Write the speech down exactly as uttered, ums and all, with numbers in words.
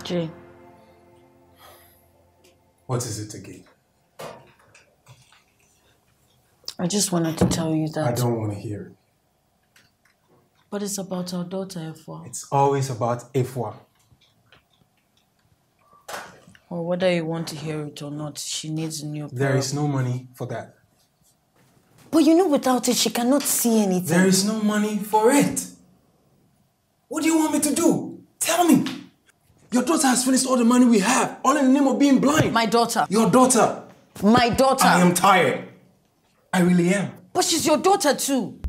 Jay. What is it again? I just wanted to tell you that... I don't want to hear it. But it's about our daughter, Efwa. It's always about Efwa. Or whether you want to hear it or not, she needs a new pair. There is no money for that. But you know without it, she cannot see anything. There is no money for it. What do you want me to do? Tell me. Your daughter has finished all the money we have, all in the name of being blind. My daughter. Your daughter. My daughter. I am tired. I really am. But she's your daughter too.